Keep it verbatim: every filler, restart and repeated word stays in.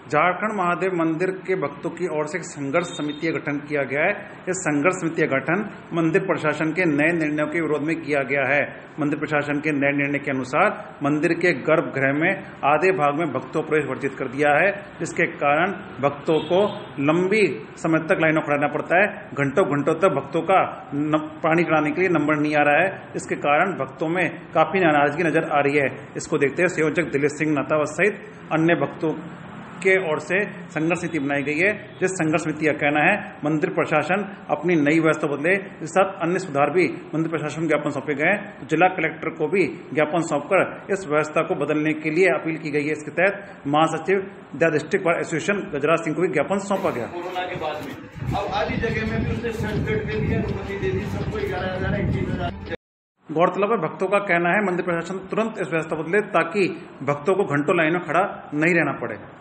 झारखंड महादेव मंदिर के भक्तों की ओर से एक संघर्ष समिति का गठन किया गया है। इस संघर्ष समिति का गठन मंदिर प्रशासन के नए निर्णयों के विरोध में किया गया है। मंदिर प्रशासन के नए निर्णय के अनुसार मंदिर के गर्भगृह में आधे भाग में भक्तों प्रवेश वर्जित कर दिया है, जिसके कारण भक्तों को लंबी समय तक लाइनों खड़ा रहना पड़ता है। घंटों घंटों तक भक्तों का पानी कराने के लिए नंबर नहीं आ रहा है। इसके कारण भक्तों में काफी नाराजगी नजर आ रही है। इसको देखते हुए संयोजक दिलीप सिंह नातावत सहित अन्य भक्तों के ओर से संघर्ष समिति बनाई गई है। जिस संघर्ष समिति का कहना है मंदिर प्रशासन अपनी नई व्यवस्था बदले। इसके साथ अन्य सुधार भी मंदिर प्रशासन को ज्ञापन सौंपे गए हैं। तो जिला कलेक्टर को भी ज्ञापन सौंपकर इस व्यवस्था को बदलने के लिए अपील की गई है। इसके तहत महासचिव the district bar association Gajraj Singh को भी ज्ञापन सौंपा गया। कोरोना के बाद में अब आधी जगह में भी उसने सर्टिफिकेट दे दिया, अनुमति दे दी, सबको ग्यारह हजार इक्कीस हजार। गौरतलब है भक्तों का कहना है मंदिर प्रशासन तुरंत इस व्यवस्था बदले ताकि भक्तों को घंटों लाइन में खड़ा नहीं रहना पड़े।